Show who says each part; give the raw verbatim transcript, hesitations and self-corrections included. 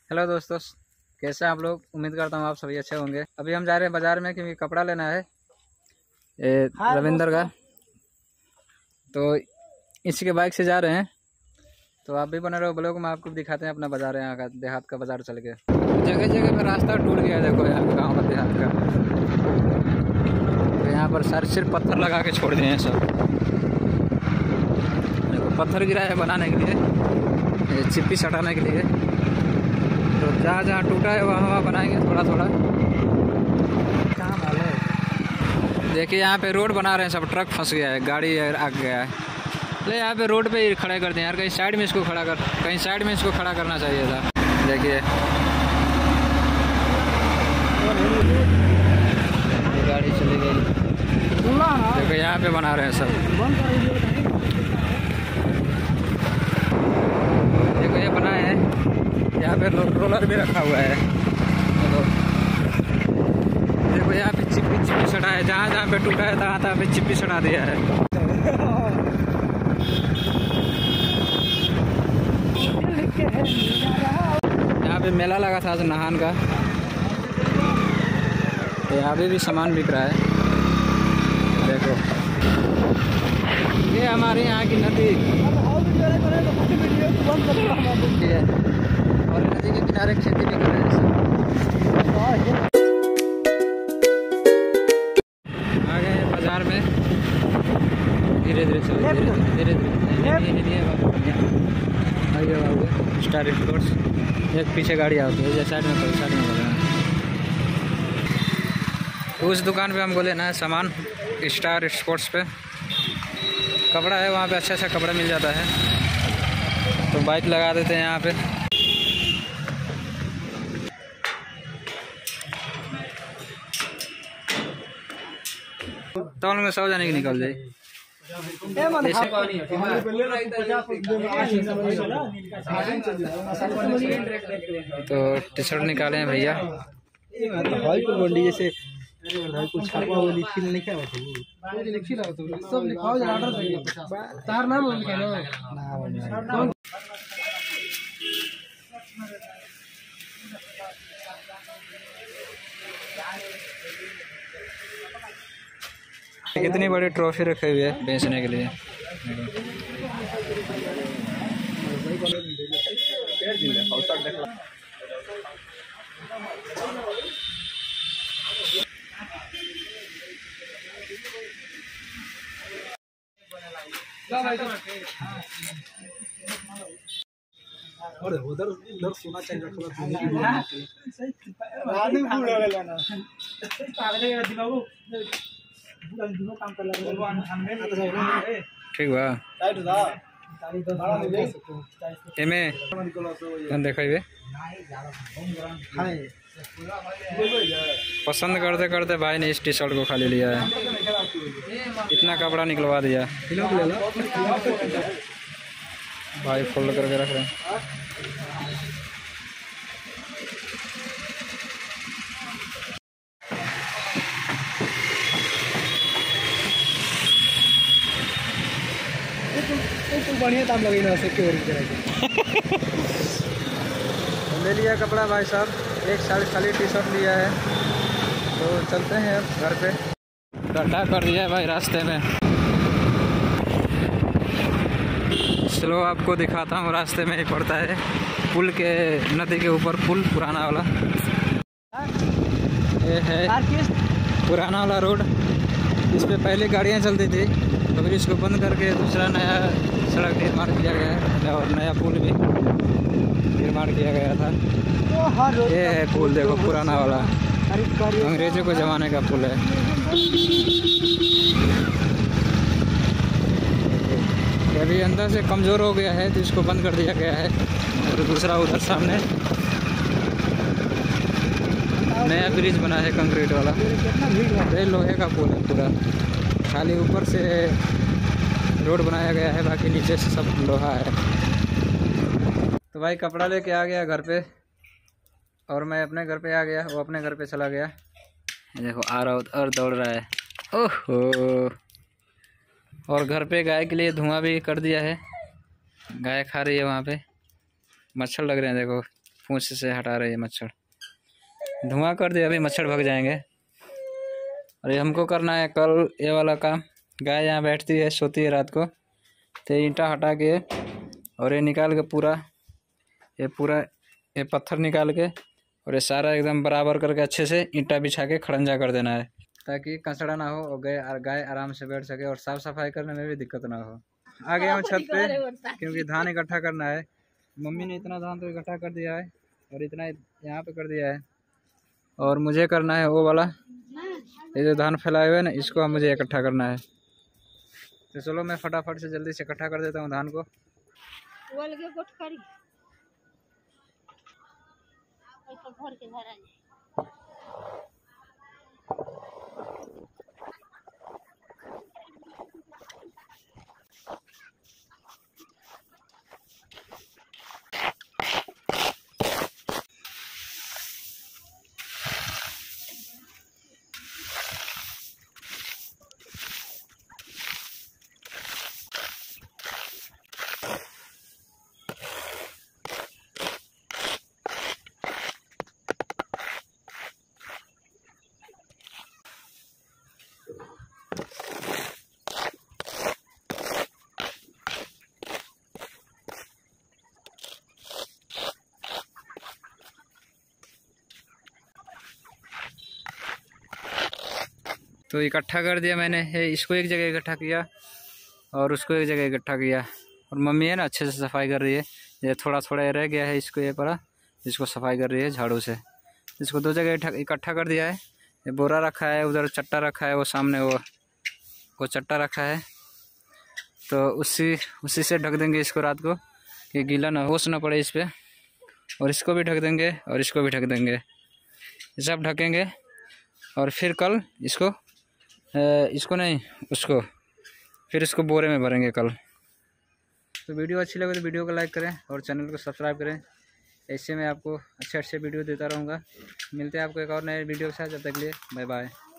Speaker 1: Hello दोस्तों, कैसे हैं आप लोग। उम्मीद करता हूँ आप सभी अच्छे होंगे। अभी हम जा रहे हैं बाज़ार में क्योंकि कपड़ा लेना है ये रविंदर का, तो इसी के बाइक से जा रहे हैं। तो आप भी बने रहो ब्लॉग में, आपको दिखाते हैं अपना बाज़ार है यहाँ का, देहात का बाज़ार चल के। जगह जगह पर रास्ता टूट गया है, देखो यहाँ का गाँव का देहात का। तो यहाँ पर सारे सिर्फ पत्थर लगा के छोड़ दिए हैं सब। देखो पत्थर गिरा है बनाने के लिए, चिप्पी सटाने के लिए। तो जहाँ जहाँ टूटा है वहाँ वहाँ बनाएंगे थोड़ा थोड़ा। कहाँ मालूम। देखिए यहाँ पे रोड बना रहे हैं सब, ट्रक फंस गया है, गाड़ी आ गया है। ले यहाँ पे रोड पे ही खड़े कर दिए यार, कहीं साइड में इसको खड़ा कर कहीं साइड में इसको खड़ा करना चाहिए था। देखिए गाड़ी चली गई। देखो यहाँ पे बना रहे हैं सब। देखो ये बनाए हैं, यहाँ पे रोलर भी रखा हुआ है। देखो देखो यहाँ पे चिप्पी चिप्पी सटा है, जहाँ जहाँ पे टूटा है तहाँ तहाँ पे चिप्पी सटा दिया है। यहाँ पे मेला लगा था आज नहान का, तो यहाँ पे भी सामान बिक रहा है। देखो ये हमारे यहाँ की नदी है और नदी के किनारे खेती भी कर रहे हैं। आ गए हैं बाजार में, धीरे धीरे चलो, धीरे धीरे धीरे आगे बाबू स्टार स्पोर्ट्स। एक पीछे गाड़ी आती है, साइड में साइड में बोल रहे हैं। उस दुकान पे हमको लेना है सामान, स्टार स्पोर्ट्स पे कपड़ा है, वहाँ पे अच्छा अच्छा कपड़ा मिल जाता है। तो बाइक लगा देते हैं यहाँ पे। तो में सौ जाने की निकल जाए। तो टी शर्ट निकाले हैं भैया। जैसे कुछ छापा हुआ लिखी नहीं क्या होता है, लिखी रहा तो सब लिखाओ जरा ऑर्डर दे तार नाम लिखा ना। कितनी बड़ी ट्रॉफी रखी हुई है बेचने के लिए। और उधर उधर सोना चाहिए ठीक बा एमे देखे पसंद करते करते भाई ने इस टी शर्ट को खाली लिया है, इतना कपड़ा निकलवा दिया भाई, फोल्ड करके रख रहे हैं। बढ़िया दाम लगे ना से ले लिया कपड़ा भाई साहब, एक साड़ी खाली टी शर्ट लिया है। तो चलते हैं अब घर पे। गड्ढा कर दिया है भाई रास्ते में, चलो आपको दिखाता हूँ। रास्ते में ही पड़ता है पुल के, नदी के ऊपर पुल पुराना वाला। ये है पुराना वाला रोड, इस पे पहले गाड़ियाँ चलती थी, तो फिर इसको बंद करके दूसरा नया सड़क निर्माण किया गया है और नया पुल भी निर्माण किया गया था। ये है पुल, देखो पुराना वाला, अंग्रेजों के ज़माने का पुल है। अभी अंदर से कमज़ोर हो गया है तो इसको बंद कर दिया गया है। और दूसरा उधर सामने नया ब्रिज बना है कंक्रीट वाला, ये लोहे का पुल है पूरा, खाली ऊपर से रोड बनाया गया है, बाकी नीचे से सब लोहा है। तो भाई कपड़ा लेके आ गया घर पे, और मैं अपने घर पे आ गया, वो अपने घर पे चला गया। देखो आ रहा और दौड़ रहा है, ओहो। और घर पे गाय के लिए धुआं भी कर दिया है, गाय खा रही है, वहाँ पे मच्छर लग रहे हैं। देखो पूंछ से हटा रही है मच्छर। धुआं कर दिया, अभी मच्छर भाग जाएंगे। और ये हमको करना है कल ये वाला काम। गाय यहाँ बैठती है, सोती है रात को, तो ईंटा हटा के और ये निकाल के पूरा ये पूरा ये पत्थर निकाल के और ये सारा एकदम बराबर करके अच्छे से ईंटा बिछा के खड़ंजा कर देना है, ताकि कचड़ा ना हो और गाय गाय आराम से बैठ सके और साफ सफाई करने में भी दिक्कत ना हो। आ गया हूँ छत पे, क्योंकि धान इकट्ठा करना है। मम्मी ने इतना धान तो इकट्ठा कर दिया है और इतना यहाँ पे कर दिया है, और मुझे करना है वो वाला, ये जो धान फैलाए हुए है ना, इसको अब मुझे इकट्ठा करना है। तो चलो मैं फटाफट से जल्दी से इकट्ठा कर देता हूँ धान को। तो इकट्ठा कर दिया मैंने, इसको एक जगह इकट्ठा किया और उसको एक जगह इकट्ठा किया। और मम्मी है ना अच्छे से सफाई कर रही है। ये थोड़ा थोड़ा रह गया है, इसको ये पड़ा, इसको सफाई कर रही है झाड़ू से। इसको दो जगह इकट्ठा कर दिया है। ये बोरा रखा है, उधर चट्टा रखा है, वो सामने वो वो चट्टा रखा है। तो उसी उसी से ढक देंगे इसको रात को, कि गीला ना ओस ना पड़े इस पर। और इसको भी ढक देंगे और इसको भी ढक देंगे, सब ढकेंगे। और फिर कल इसको इसको नहीं उसको फिर इसको बोरे में भरेंगे कल। तो वीडियो अच्छी लगे तो वीडियो को लाइक करें और चैनल को सब्सक्राइब करें। ऐसे मैं आपको अच्छे अच्छे वीडियो देता रहूँगा। मिलते हैं आपको एक और नए वीडियो के साथ, जब तक के लिए बाय बाय।